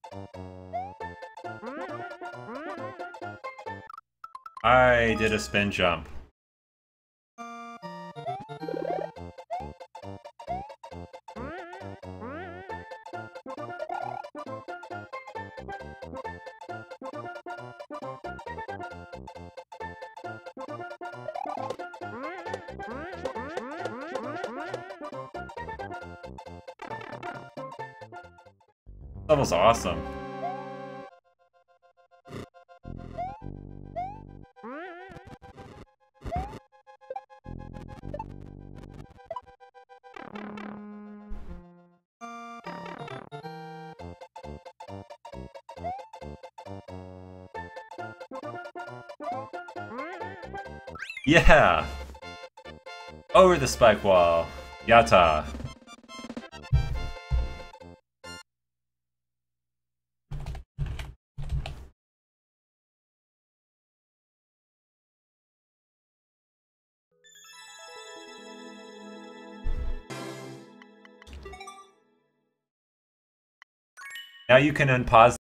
I did a spin jump. That was awesome. Yeah! Over the spike wall. Yatta. Now you can unpause